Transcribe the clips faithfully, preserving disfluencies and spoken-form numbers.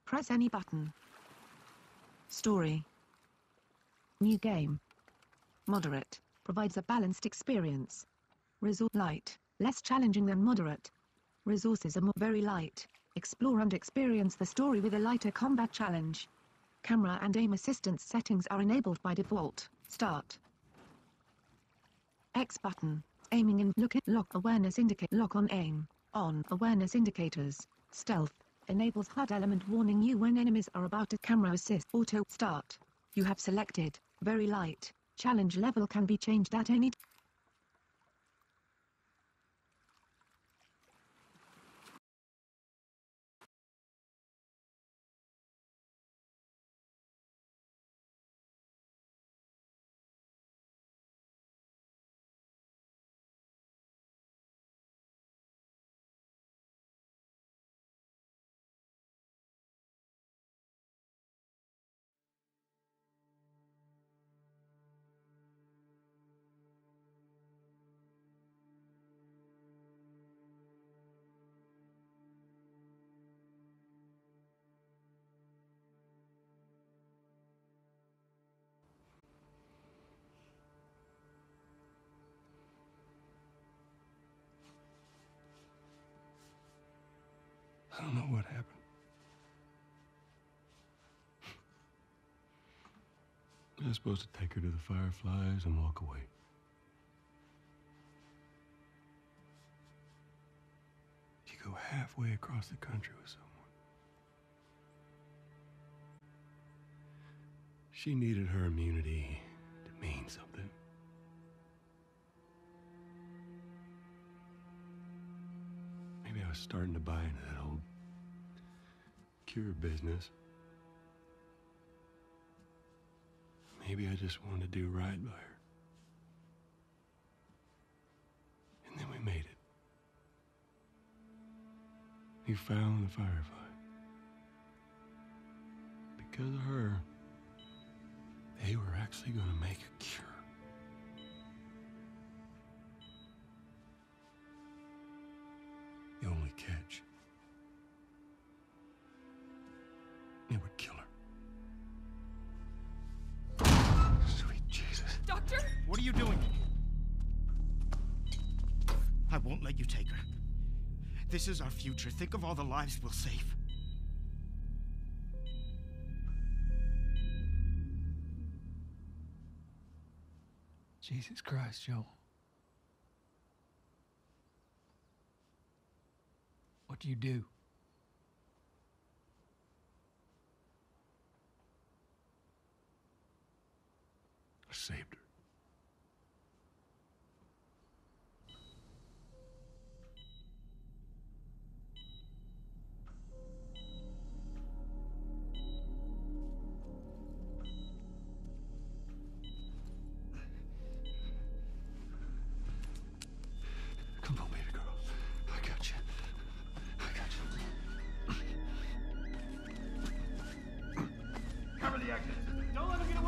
Press any button. Story. New game. Moderate. Provides a balanced experience. Resource light. Less challenging than moderate. Resources are more very light. Explore and experience the story with a lighter combat challenge. Camera and aim assistance settings are enabled by default. Start. X button. Aiming in look at lock awareness indicate lock on aim. On awareness indicators. Stealth. Enables H U D element warning you when enemies are about to camera assist auto start. You have selected very light. Challenge level can be changed at any time. I don't know what happened. I was supposed to take her to the Fireflies and walk away. You go halfway across the country with someone. She needed her immunity to mean something. Maybe I was starting to buy into that old cure business. Maybe I just wanted to do right by her. And then we made it. We found the Firefly. Because of her, they were actually going to make a cure. The only catch, it would kill her. Sweet Jesus. Doctor? What are you doing? I won't let you take her. This is our future. Think of all the lives we'll save. Jesus Christ, Joel. What do you do? I saved her. Come on, baby girl. I got you. I got you. Cover the exit. Don't let him get away.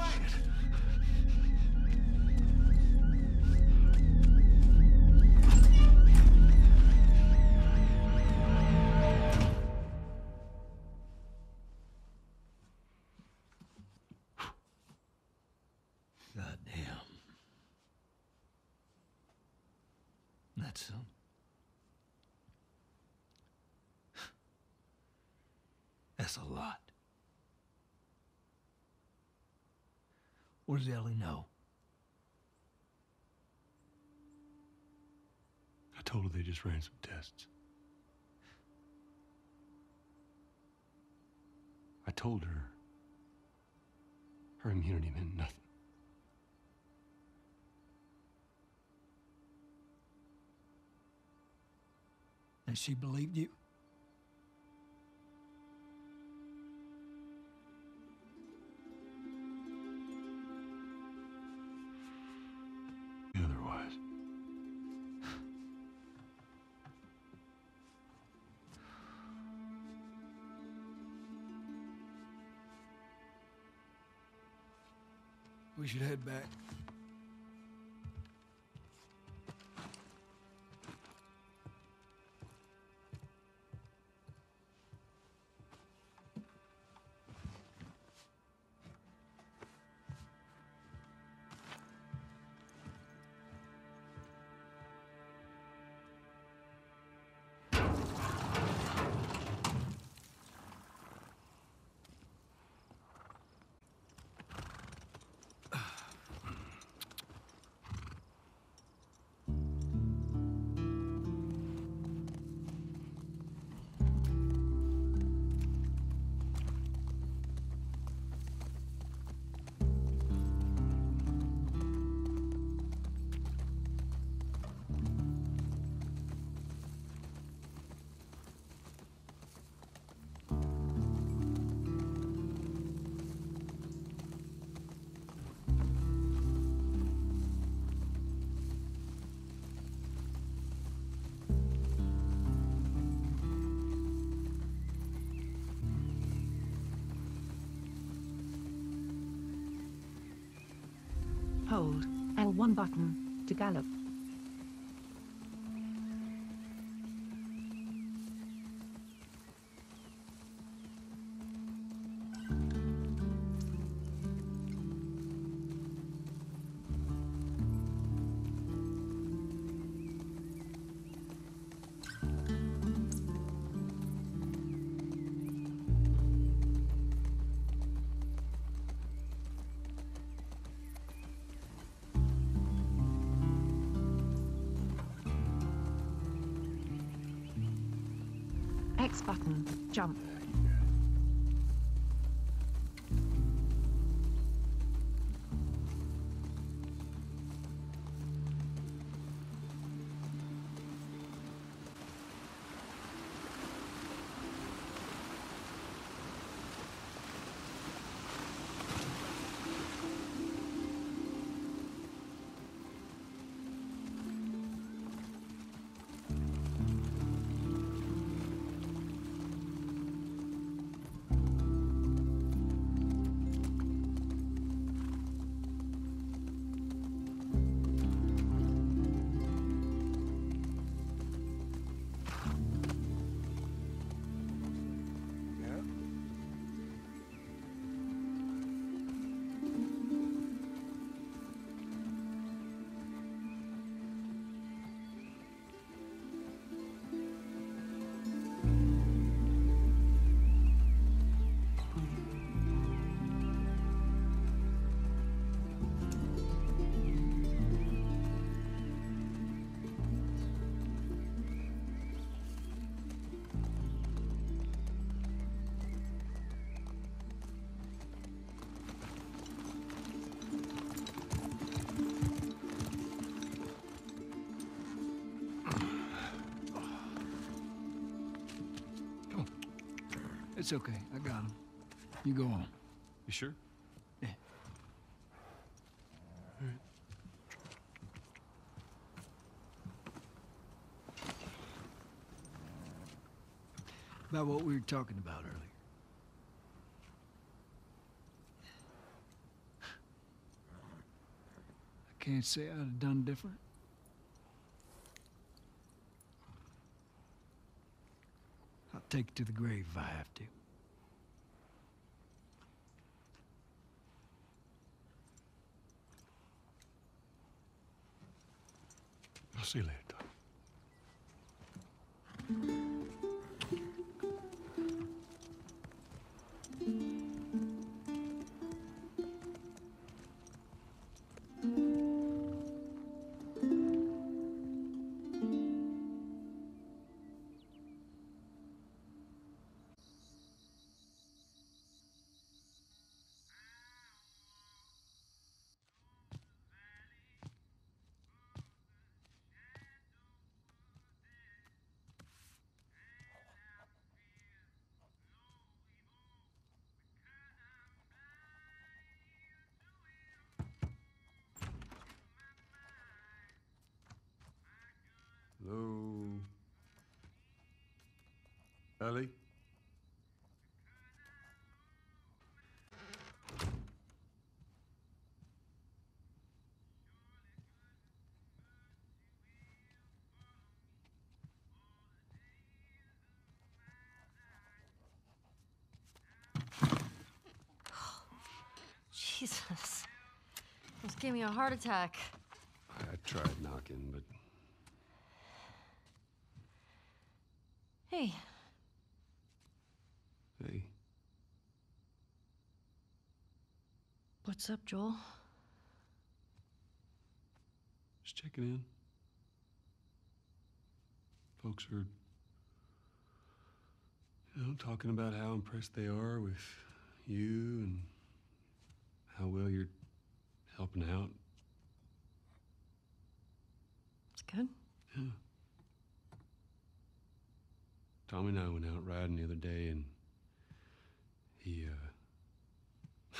God damn. That's some. That's a lot. What does Ellie know? I told her they just ran some tests. I told her her immunity meant nothing. And she believed you? Otherwise. We should head back. hold L one button to gallop. X button, jump. It's okay. I got him. You go on. You sure? Yeah. All right. About what we were talking about earlier. I can't say I'd have done different. I'll take it to the grave if I have to. I'll see you later, Doc. Hello? Ellie? Jesus. Almost gave me a heart attack. I tried knocking, but Hey, hey, what's up, Joel? just checking in. Folks are, you know, talking about how impressed they are with you and how well you're helping out. It's good. Yeah. Tommy and I went out riding the other day, and he, uh,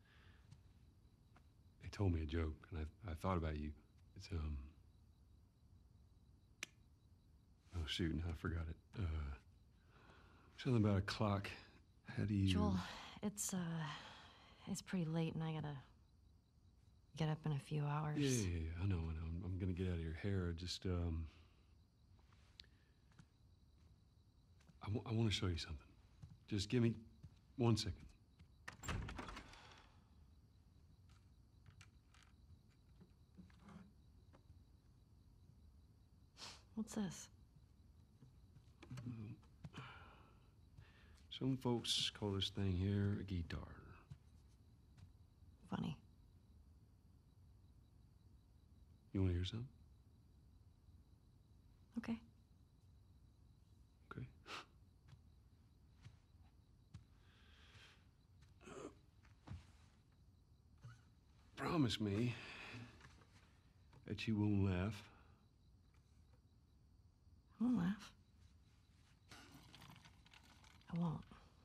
he told me a joke, and I, I thought about you. It's, um, oh, shoot, now I forgot it. Uh, something about a clock. How do you... Joel, it's, uh, it's pretty late and I gotta... Get up in a few hours. Yeah, yeah, yeah. I know, I know. I'm, I'm gonna get out of your hair. Just, um... I, w I want to show you something. Just give me one second. What's this? Some folks call this thing here a guitar. Funny. You want to hear something? Okay. Okay. Promise me that you won't laugh. I won't laugh. I won't.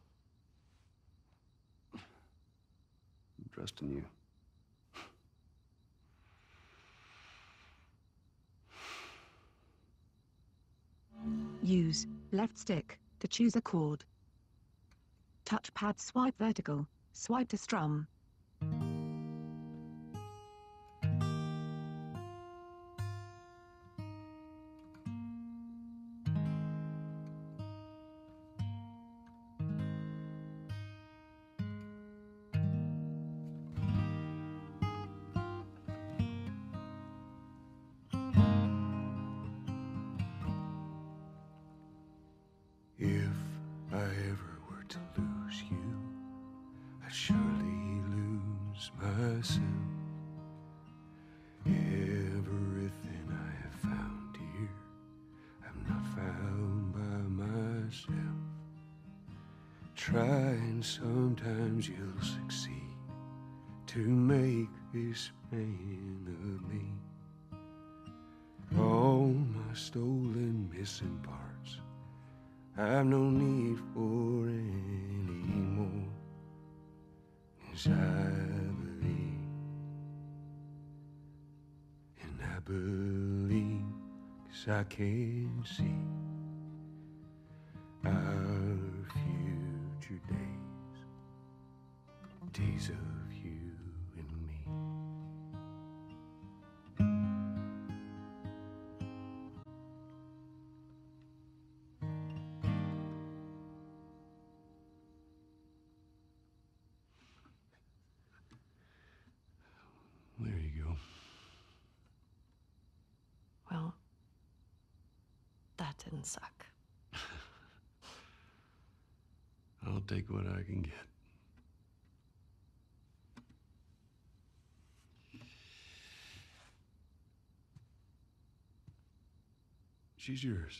I'm trusting you. Use left stick to choose a chord. Touchpad swipe vertical, swipe to strum. If I ever were to lose you, I'd surely lose myself. Everything I have found here, I'm not found by myself. Try and sometimes you'll succeed to make this man of me. All my stolen missing parts I've no need for any more, 'cause I believe, and I believe 'cause I can see our future days, days of you and me. There you go. Well, that didn't suck. I'll take what I can get. She's yours.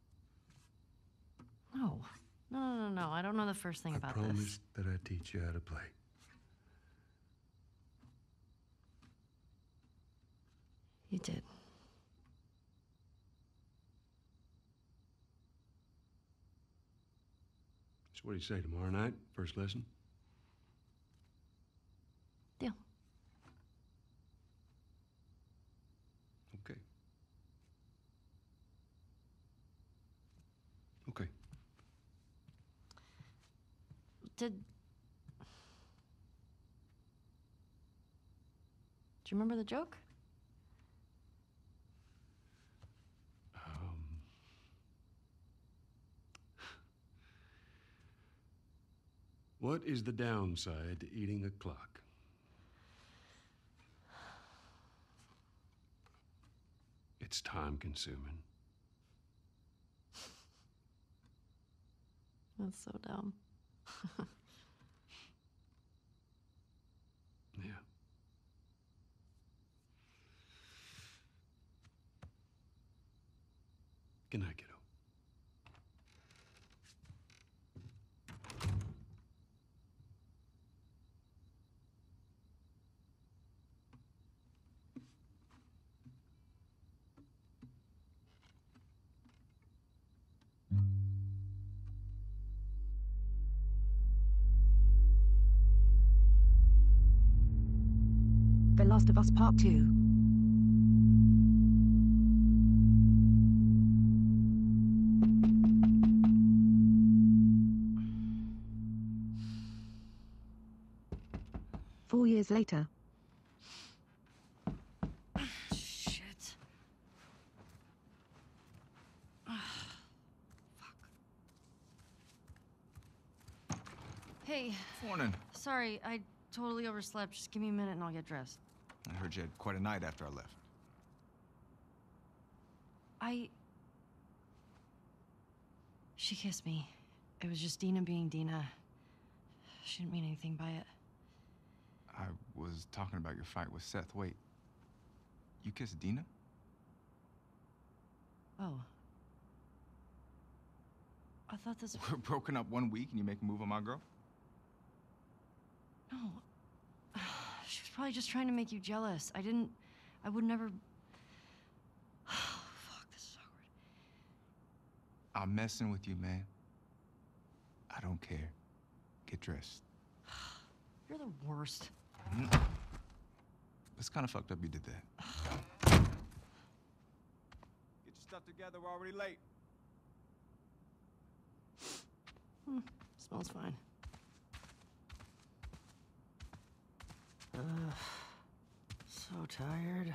No. No, no, no, no. I don't know the first thing I about promised this. that I'd teach you how to play. You did. So what do you say, tomorrow night? First lesson? Deal. Okay. Okay. Did... Do you remember the joke? Um... What is the downside to eating a clock? It's time consuming. That's so dumb. Yeah. Good night, kiddo. The Last of Us Part two. Four years later. Hey, Morning. sorry, I totally overslept. Just give me a minute and I'll get dressed. I heard you had quite a night after I left. I... She kissed me. It was just Dina being Dina. She didn't mean anything by it. I was talking about your fight with Seth. Wait. You kissed Dina? Oh. I thought this... We're broken up one week and you make a move on my girl? No. She was probably just trying to make you jealous. I didn't... I would never... Fuck, this is awkward. I'm messing with you, man. I don't care. Get dressed. You're the worst. Mm. It's kind of fucked up you did that. Get your stuff together, we're already late. Hmm, smells fine. Ugh, so tired.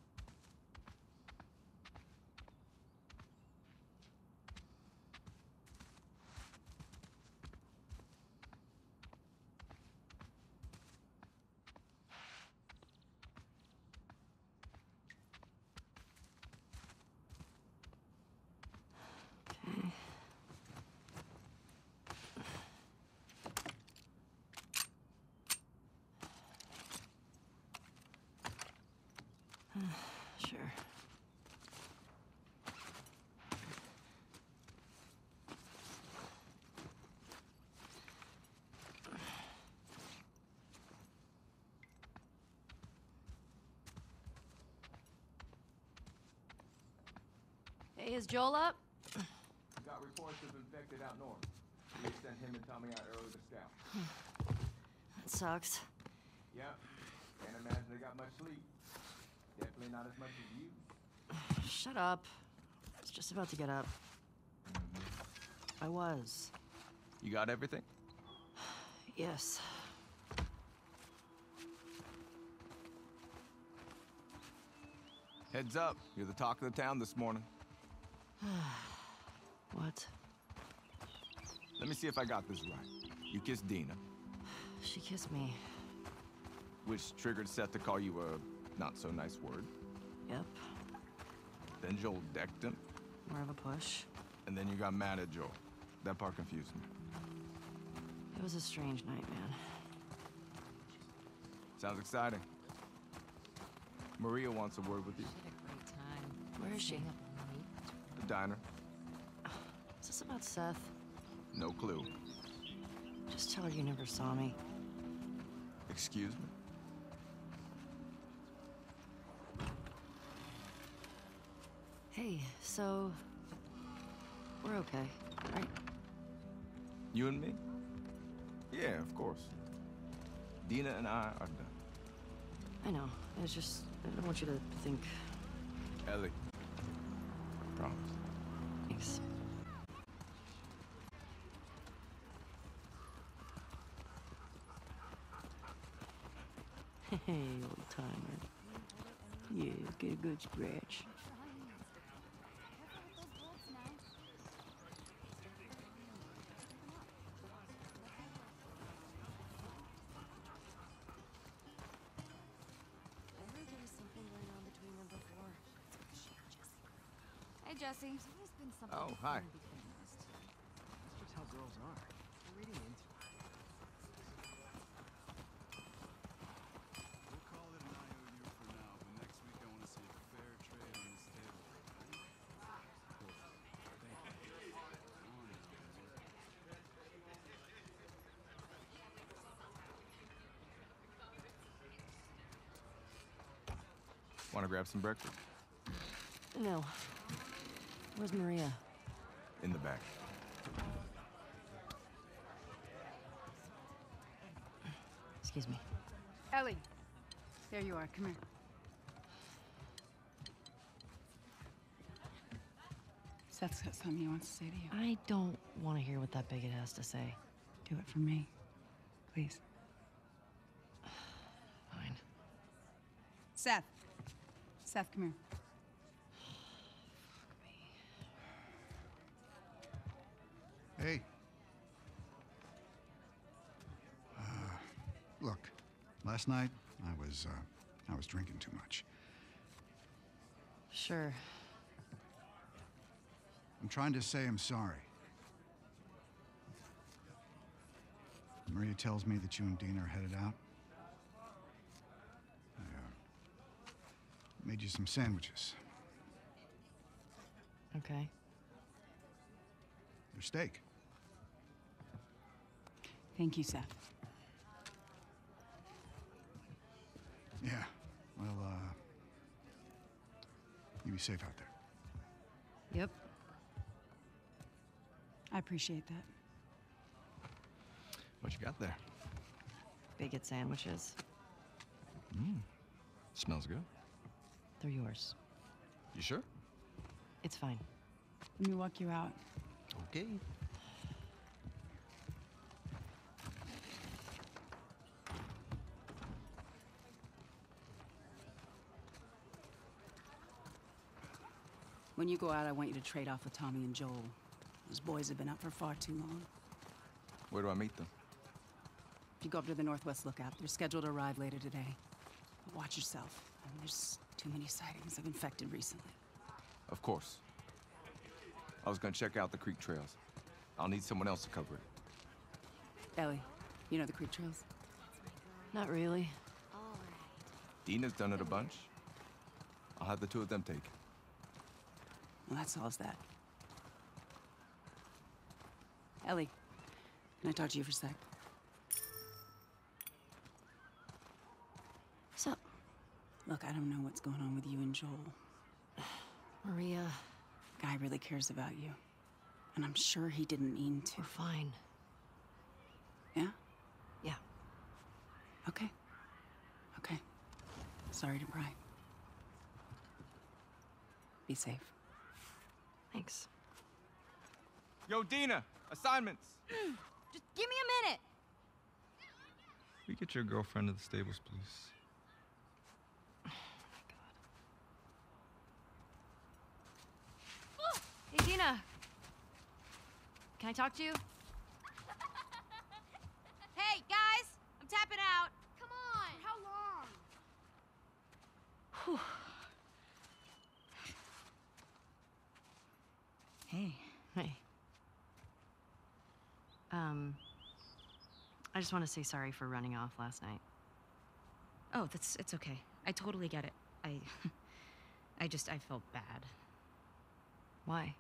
Sure. Hey, is Joel up? Got reports of infected out north. We sent him and Tommy out early to scout. That sucks. Yeah. Can't imagine they got much sleep. Definitely not as much as you. Shut up. I was just about to get up. I was. You got everything? Yes. Heads up. You're the talk of the town this morning. What? Let me see if I got this right. You kissed Dina, She kissed me. which triggered Seth to call you a not-so-nice word. Yep. Then Joel decked him, More of a push. and then you got mad at Joel. That part confused me. It was a strange night, man. Sounds exciting. Maria wants a word with you. She had a great time. Where is she? Staying up all night. The diner. Is this about Seth? No clue. Just tell her you never saw me. Excuse me? Hey, so... We're okay, right? You and me? Yeah, of course. Dina and I are done. I know. It's just... I don't want you to think... Ellie. Promise. Thanks. Hey, old timer. Yeah, get a good scratch. Hey, Jesse. There's always been something Oh, hi. between us. That's just how girls are. They're reading into it. We'll call it an I O U for now, but next week I want to see fair trade on this table. Want to grab some breakfast? No. Where's Maria? In the back. Excuse me. Ellie. There you are. Come here. Seth's got something he wants to say to you. I don't want to hear what that bigot has to say. Do it for me. Please. Fine. Seth. Seth, come here. Hey. Look, last night I was, uh, I was drinking too much. Sure. I'm trying to say I'm sorry. Maria tells me that you and Dina are headed out. I uh, made you some sandwiches. Okay. They're steak. Thank you, Seth. Yeah. Well, uh... you be safe out there. Yep. I appreciate that. What you got there? Bacon sandwiches. Mmm. Smells good. They're yours. You sure? It's fine. Let me walk you out. Okay. When you go out, I want you to trade off with Tommy and Joel. Those boys have been up for far too long. Where do I meet them? If you go up to the Northwest Lookout, they're scheduled to arrive later today. But watch yourself. There's too many sightings of infected recently. Of course. I was gonna check out the creek trails. I'll need someone else to cover it. Ellie, you know the creek trails? Not really. Dina's done it a bunch. I'll have the two of them take it. Well, that solves that. Ellie, can I talk to you for a sec? What's up? Look, I don't know what's going on with you and Joel. Maria. Guy really cares about you. And I'm sure he didn't mean to. We're fine. Yeah? Yeah. Okay. Okay. Sorry to pry. Be safe. Thanks. Yo, Dina! Assignments! Just give me a minute! We get your girlfriend to the stables, please. Hey, Dina. Can I talk to you? Hey, guys! I'm tapping out. Come on! How long? Whew. Hey. Hey. Um, I just want to say sorry for running off last night. Oh, that's it's okay. I totally get it. I I just I felt bad. Why?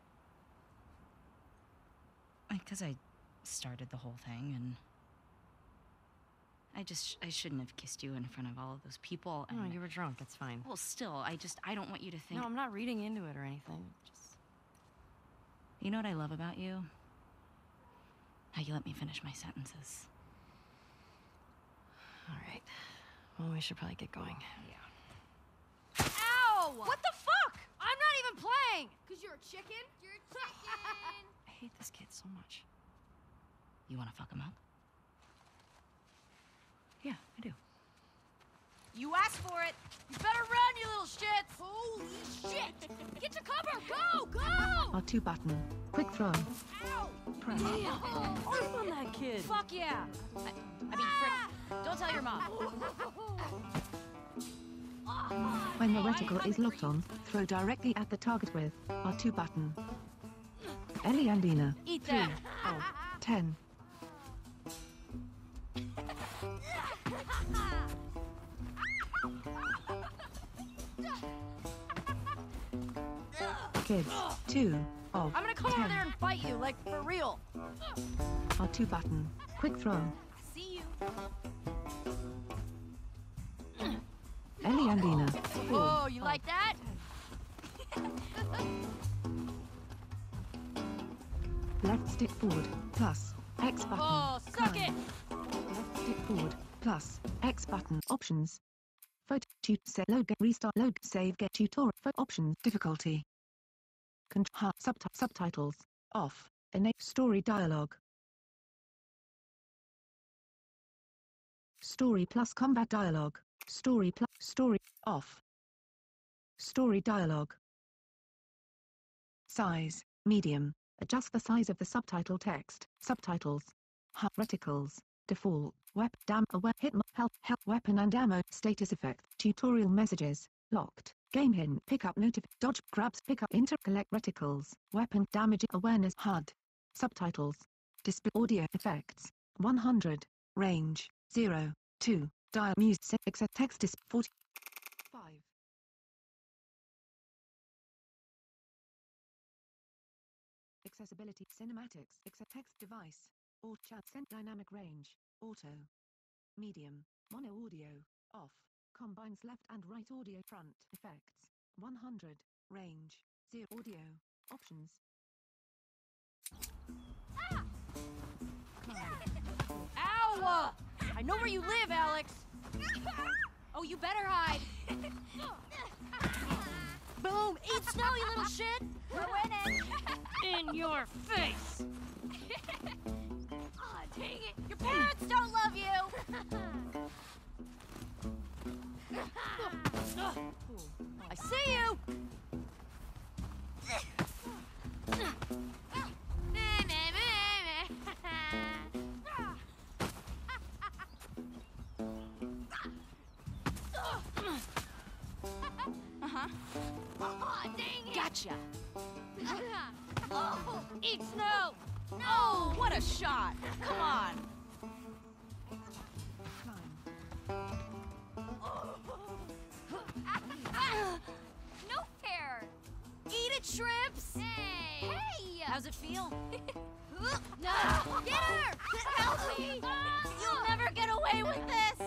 Because I started the whole thing and I just I shouldn't have kissed you in front of all of those people. And No, you were drunk. It's fine. Well, still, I just I don't want you to think. No, I'm not reading into it or anything. Just You know what I love about you? How you let me finish my sentences. all right. Well, we should probably get going. Yeah. Ow! What the fuck? I'm not even playing! Cause you're a chicken? You're a chicken! I hate this kid so much. You want to fuck him up? Yeah, I do. You asked for it! You better run, you little shits! Holy shit! Get to cover! Go! Go! R two button. Quick throw. Ow! Press. Arm on that kid! Fuck yeah! I, I mean, frick. Don't tell your mom. When the reticle is locked on, throw directly at the target with R two button. Ellie and Dina. Eat that! Oh, ten. Kids. Two. Of. I'm gonna come ten. over there and fight you, like, for real. R two button. Quick throw. See you. Ellie and Dina. Whoa, you like that? Left stick forward. Plus. X button. Oh, suck it! Left stick forward. Plus. X button. Options. Photo. Tut. Set. Load. Get. Restart. Load. Save. Get. Tutorial. Photo. Options. Difficulty. Control. Subti subtitles. Off. Enable. Story dialogue. Story plus combat dialogue. Story plus. Story. Off. Story dialogue. Size. Medium. Adjust the size of the subtitle text. Subtitles. Ha reticles. Default. Wep. Dam. Aware. Hit. Help. Help. Weapon and ammo. Status effect. Tutorial messages. Locked. Game hidden. Pickup notif. Dodge. Grabs. Pickup. Inter. Collect reticles. Weapon. Damage. Awareness. H U D. Subtitles. Display. Audio effects. one hundred. Range. zero. two. Dial. Music. Except text is forty. five. Accessibility. Cinematics. Except text device. Or chat. Sent. Dynamic range. Auto. Medium. Mono audio. Off. Combines left and right audio. Front. Effects. one hundred. Range. zero. Audio. Options. Ah! Ow! I know where you live, Alex. Oh, you better hide. Boom! Eat snow, you little shit! We're winning! In your face! Aw, dang it! Your parents don't love you! I see you! Uh-huh. Oh, dang it! Gotcha! Oh, eat snow! Oh, what a shot! Come on! No fair! Eat it, shrimps! Hey! Hey! How's it feel? No! Get her! Help me! You'll never get away with this!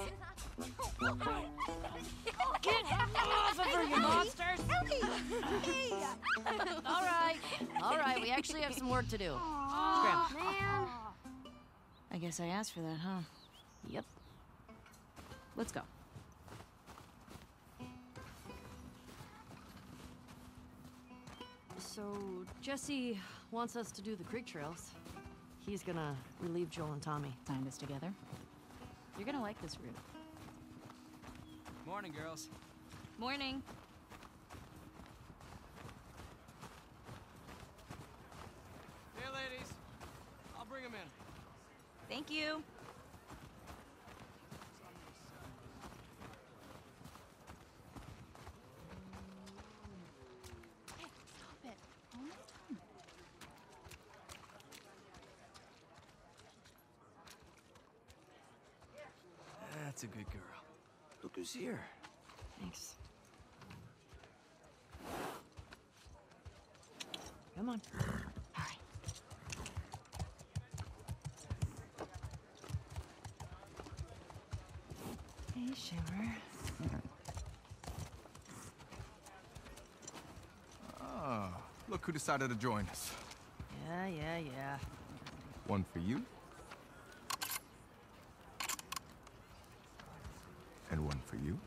Get off of her, you monsters! Hey! All right, all right. We actually have some work to do. Oh, Scram. man. I guess I asked for that, huh? Yep. Let's go. So, Jesse wants us to do the creek trails. He's gonna relieve Joel and Tommy. Signed us together. You're gonna like this route. Morning, girls. Morning. Hey, ladies. I'll bring them in. Thank you. Hey, stop it. Almost done. That's a good girl. Look who's here. Thanks. Come on. All right. Hey, Shimmer. Ah, look who decided to join us. Yeah, yeah, yeah. One for you. And one for you.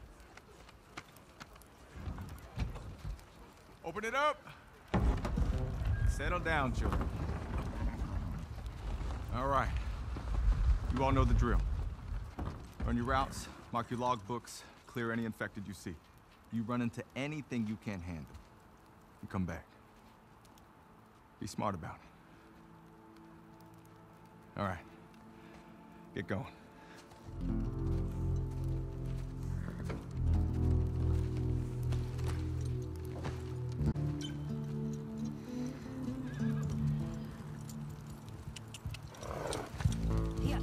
Open it up! Settle down, children. All right. You all know the drill. Run your routes, mark your log books, clear any infected you see. You run into anything you can't handle. You come back. Be smart about it. All right. Get going. Yeah.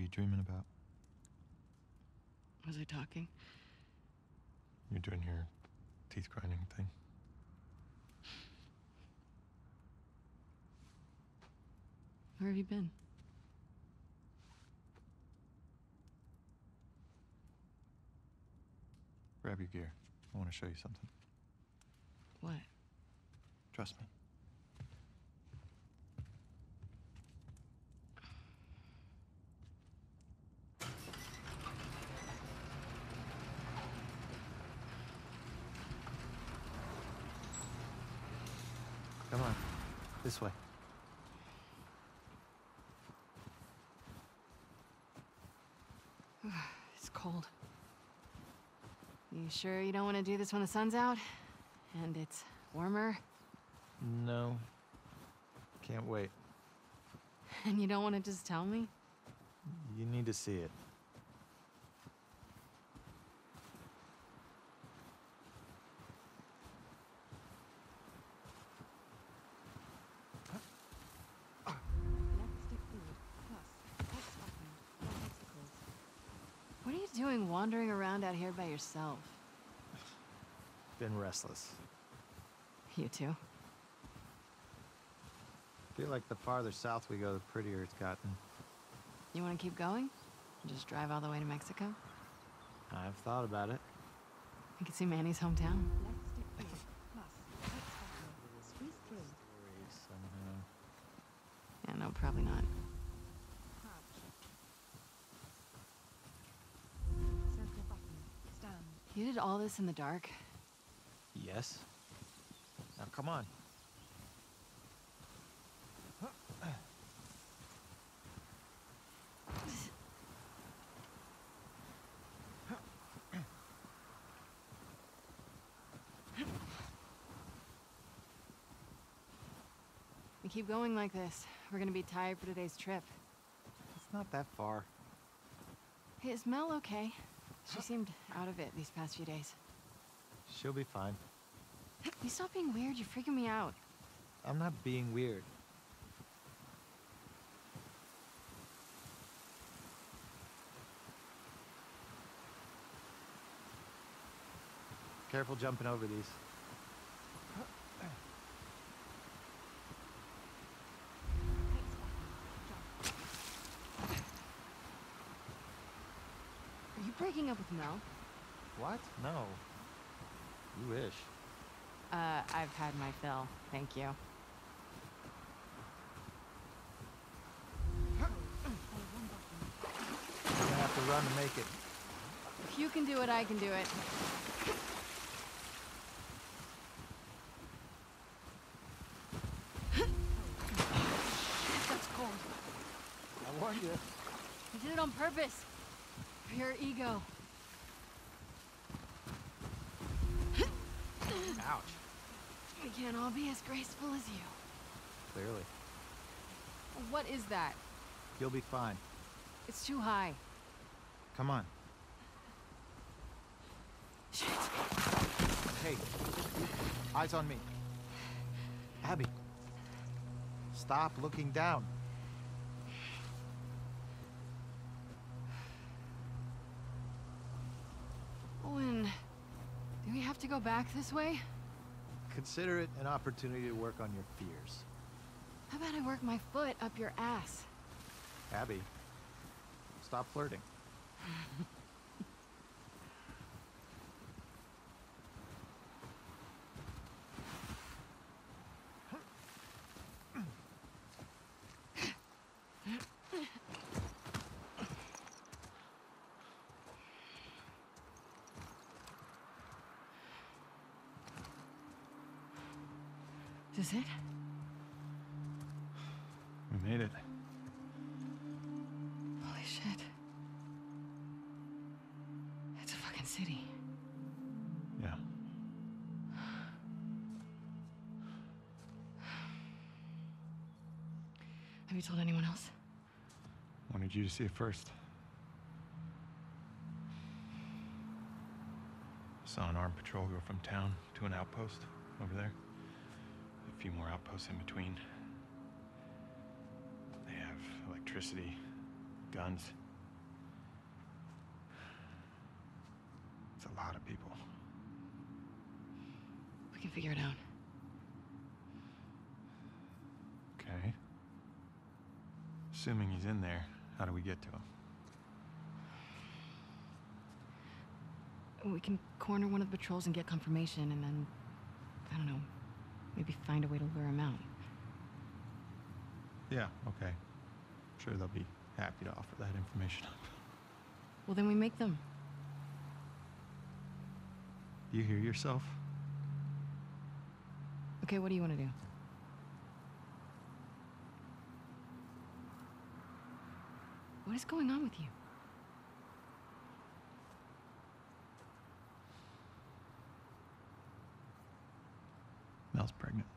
you dreaming about? Was I talking? You're doing your teeth grinding thing. Where have you been? Grab your gear. I want to show you something. What? Trust me. Come on. This way. It's cold. You sure you don't want to do this when the sun's out? And it's warmer? No. Can't wait. And you don't want to just tell me? You need to see it. What are you doing wandering around out here by yourself? Been restless. You too? Feel like the farther south we go, the prettier it's gotten. You want to keep going? Just drive all the way to Mexico? I've thought about it. You can see Manny's hometown. Somehow. Yeah, no, probably not. You did all this in the dark? Yes. Now come on. We keep going like this, we're gonna be tired for today's trip. It's not that far. Hey, is Mel okay? She seemed out of it these past few days. She'll be fine. You stop being weird, you're freaking me out. I'm not being weird. Careful jumping over these. Are you breaking up with Mel? What? No. You wish. Uh, I've had my fill, thank you. You're gonna have to run to make it. If you can do it, I can do it. That's cold. I warned you. You did it on purpose. For your ego. Ouch. We can't all be as graceful as you. Clearly. What is that? You'll be fine. It's too high. Come on. Shit. Hey, eyes on me. Abby. Stop looking down. Owen, do we have to go back this way? Consider it an opportunity to work on your fears. How about I work my foot up your ass? Abby, stop flirting. Is this it? We made it. Holy shit. It's a fucking city. Yeah. Have you told anyone else? Wanted you to see it first. Saw an armed patrol go from town to an outpost over there. A few more outposts in between. They have electricity, guns. That's a lot of people. We can figure it out. Okay. Assuming he's in there, how do we get to him? We can corner one of the patrols and get confirmation, and then, I don't know, maybe find a way to lure him out. Yeah, okay. I'm sure they'll be happy to offer that information up. Well, then we make them. You hear yourself? Okay, what do you want to do? What is going on with you? Mel's pregnant.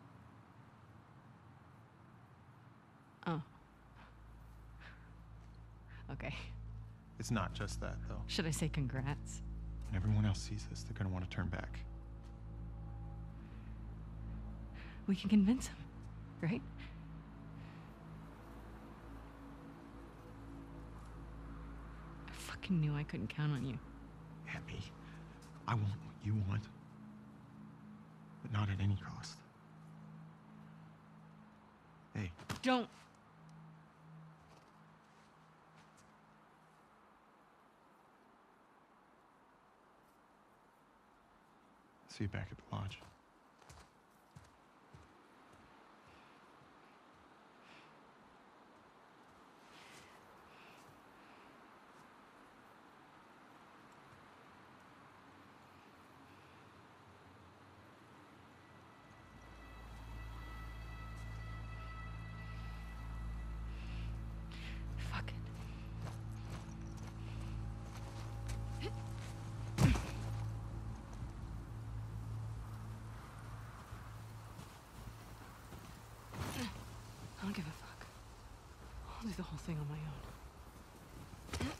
Oh. Okay. It's not just that, though. Should I say congrats? When everyone else sees this, they're gonna want to turn back. We can convince him, right? I fucking knew I couldn't count on you. Abby, I want what you want. But not at any cost. Hey. Don't. See you back at the lodge. Fuck it. I don't give a fuck. I'll do the whole thing on my own.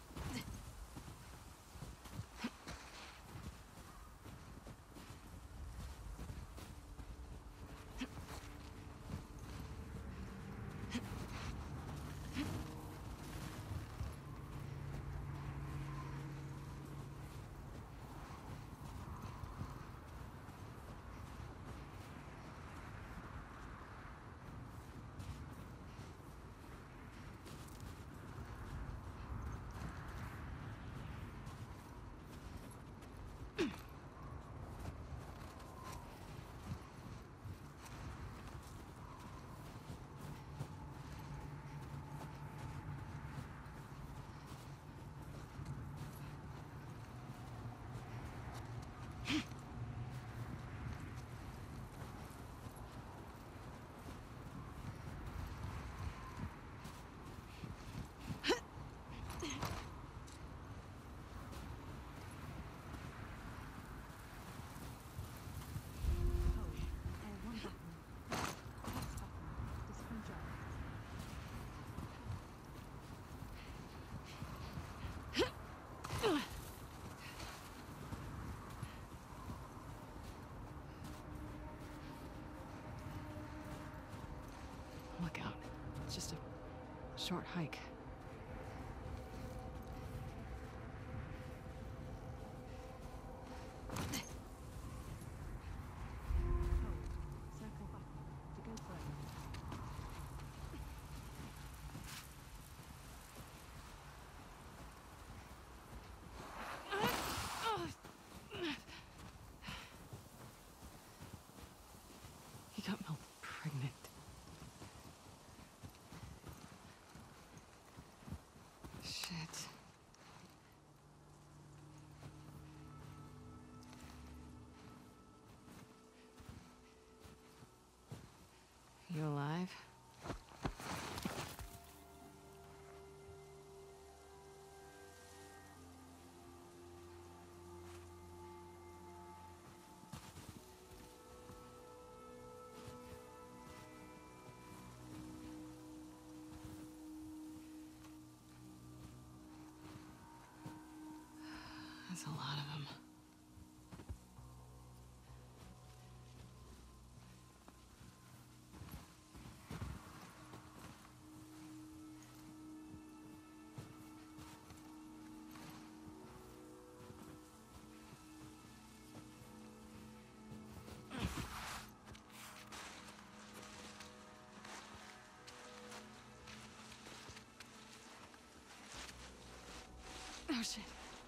Look out. It's just a short hike. Circle button to go further. He got Mel pregnant. Shit. You alive? That's a lot of them. Oh, shit.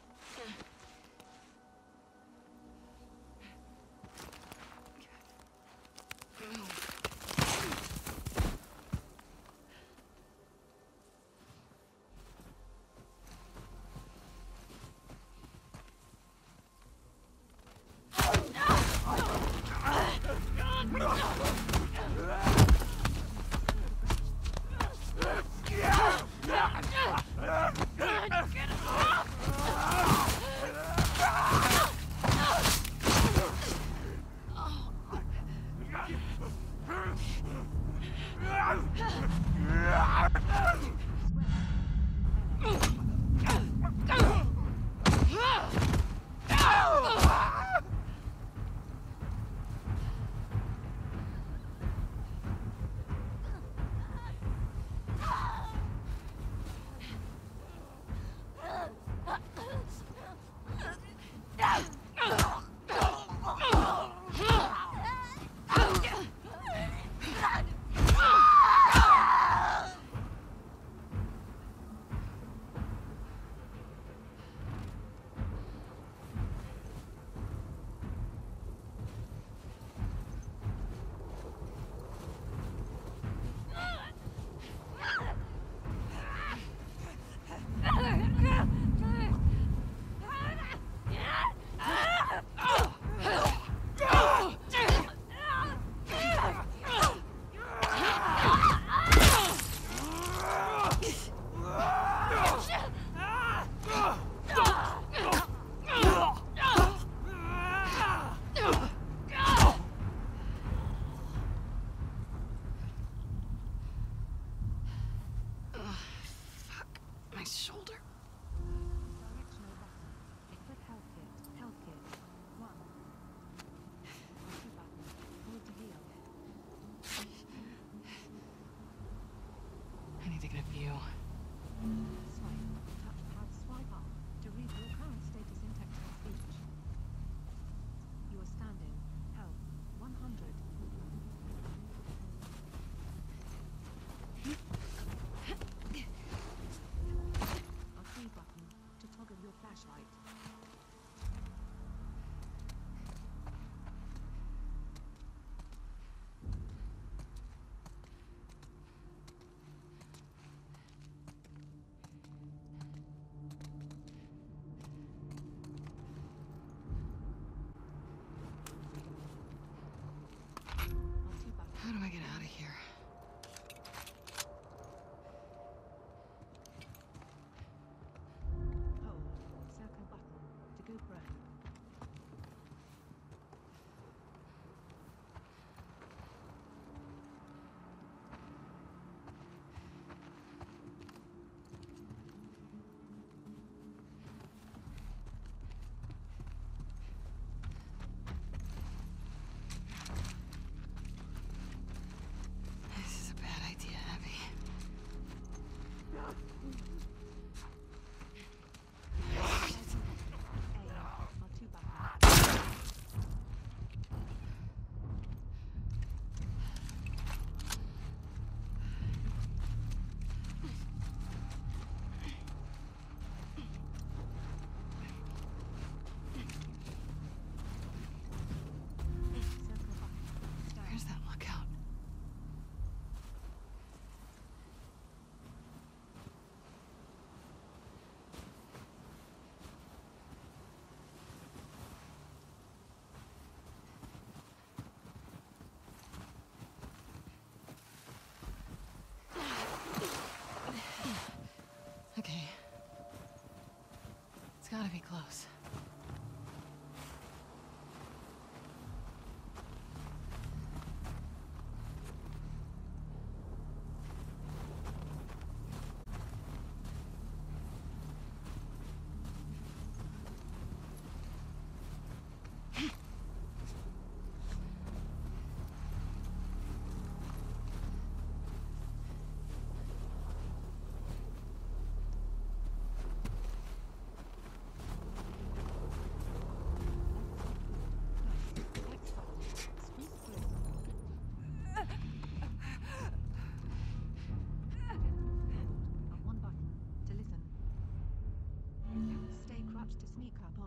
My shoulder. Directional button. Equip health kit. Health kit. One. Two button. Hold to heal. I need to get a view. Swipe. Touchpad swipe up to read your current status in text and speech. You are standing. Health. one hundred. R three button to toggle your flashlight.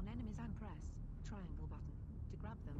on enemies and press triangle button to grab them.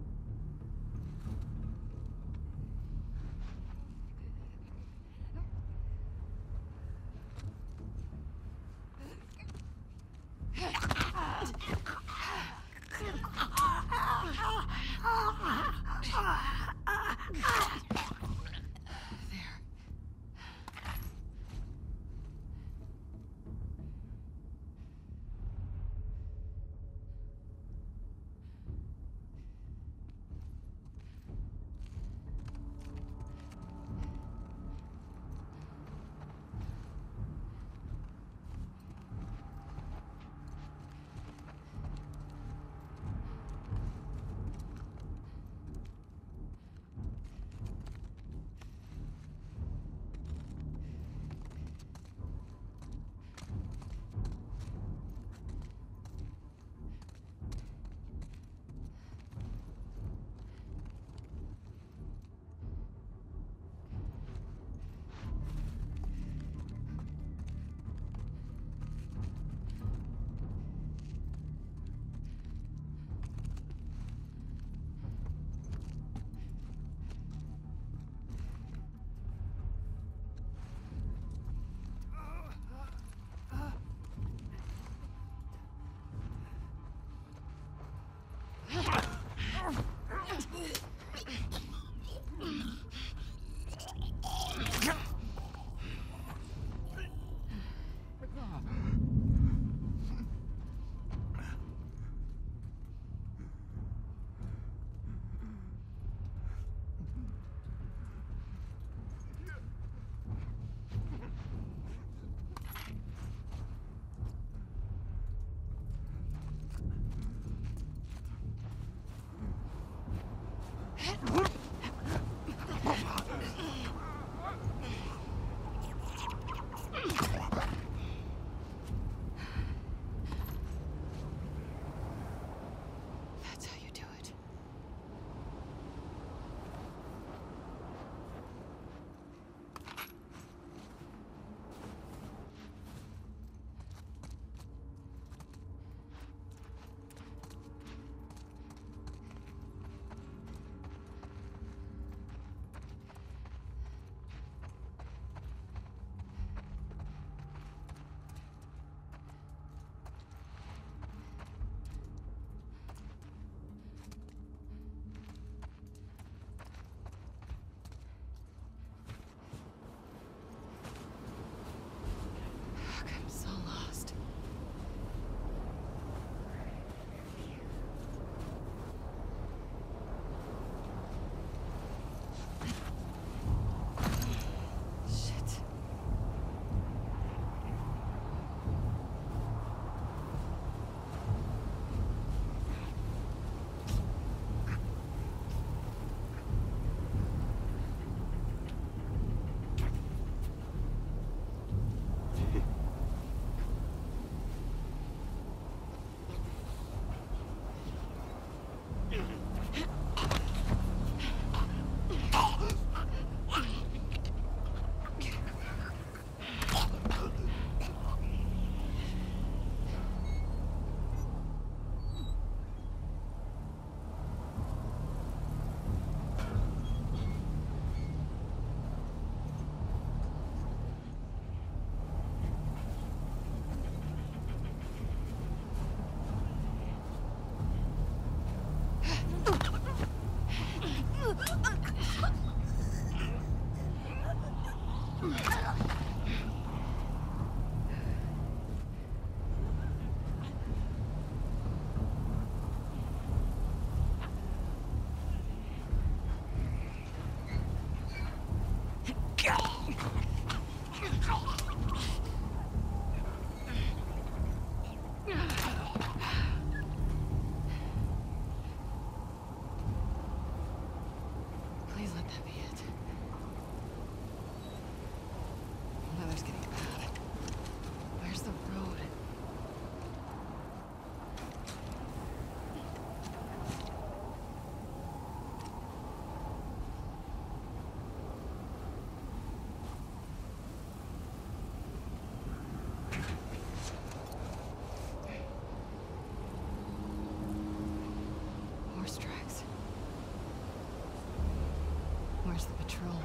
There's the patrol.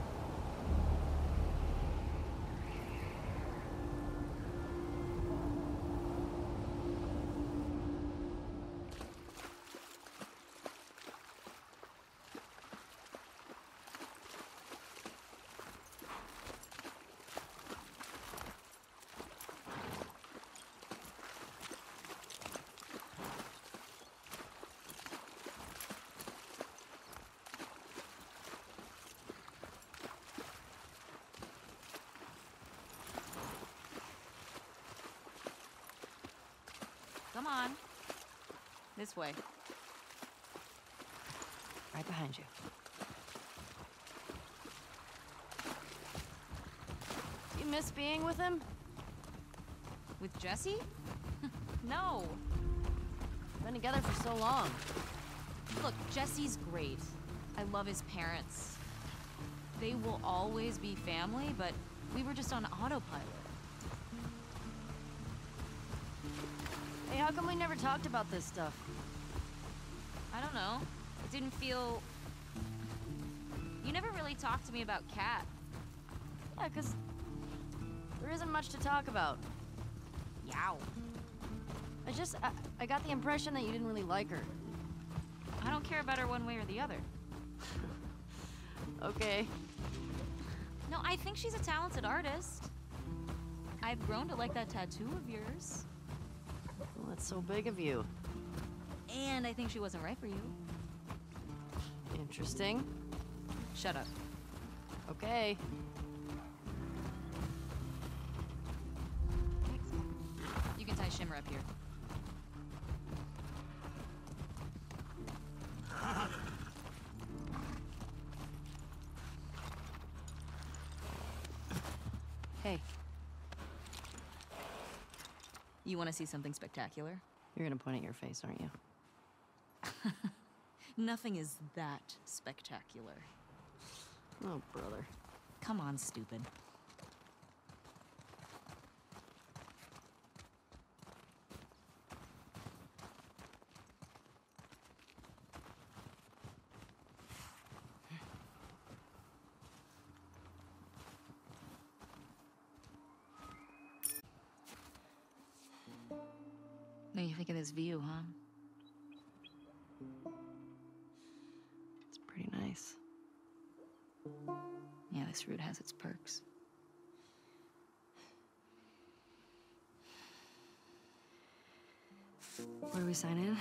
Come on. This way. Right behind you. Do you miss being with him? With Jesse? No. Been together for so long. Look, Jesse's great. I love his parents. They will always be family, but we were just on autopilot. Hey, how come we never talked about this stuff? I don't know. It didn't feel... You never really talked to me about Kat. Yeah, 'cause there isn't much to talk about. Yow. I just... I, I got the impression that you didn't really like her. I don't care about her one way or the other. Okay. No, I think she's a talented artist. I've grown to like that tattoo of yours. Well, that's so big of you. And I think she wasn't right for you. Interesting. Shut up. Okay. You can tie Shimmer up here. Hey. You want to see something spectacular? You're gonna point at your face, aren't you? Nothing is that spectacular. Oh, brother. Come on, stupid. What do you think of this view, huh? It's pretty nice. Yeah, this route has its perks. Where do we sign in?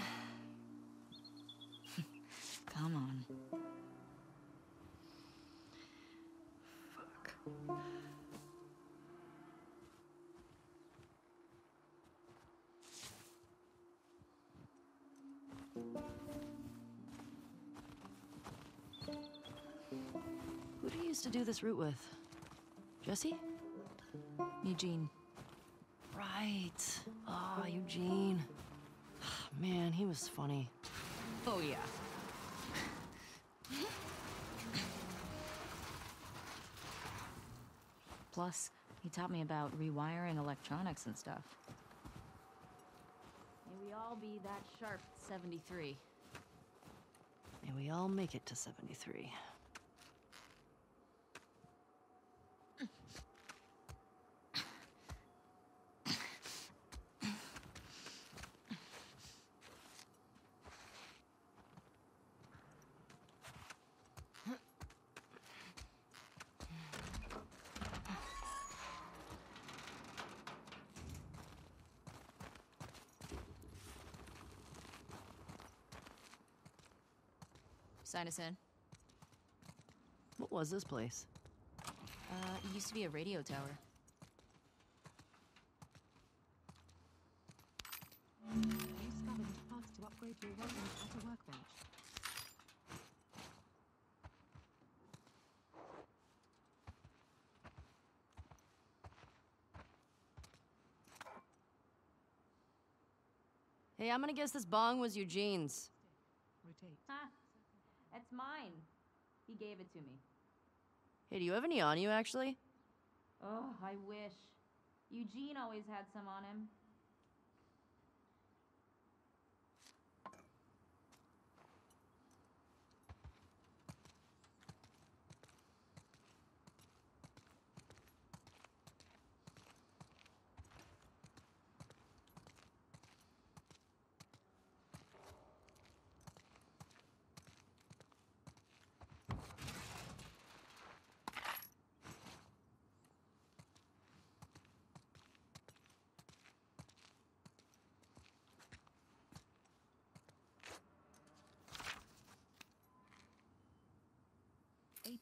Come on. Fuck. Who do you used to do this route with? Jesse? Eugene. Right. Oh, Eugene. Man, he was funny. Oh, yeah. Plus, he taught me about rewiring electronics and stuff. May we all be that sharp seventy-three. May we all make it to seventy-three. Sign us in. What was this place? Uh, it used to be a radio tower. You scavenged parts to upgrade your weapons at a workbench. Hey, I'm gonna guess this bong was Eugene's. Rotate. Huh. That's mine. He gave it to me. Hey, do you have any on you, actually? Oh, I wish. Eugene always had some on him.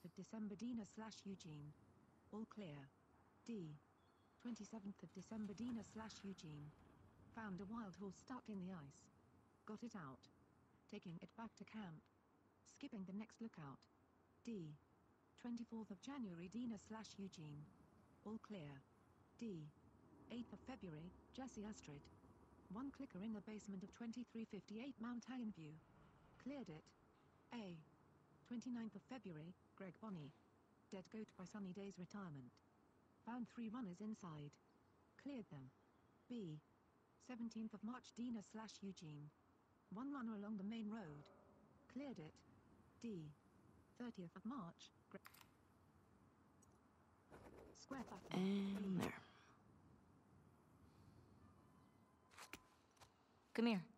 twenty-eighth of December Dina slash Eugene. All clear. D. twenty-seventh of December Dina slash Eugene. Found a wild horse stuck in the ice. Got it out. Taking it back to camp. Skipping the next lookout. D. twenty-fourth of January Dina slash Eugene. All clear. D. eighth of February, Jesse Astrid. One clicker in the basement of twenty-three fifty-eight Mount View. Cleared it. A. twenty-ninth of February, Greg Bonney. Dead goat by Sunny Day's retirement. Found three runners inside. Cleared them. B. seventeenth of March Dina slash Eugene. One runner along the main road. Cleared it. D. thirtieth of March, Greg. Square button. And there. Come here.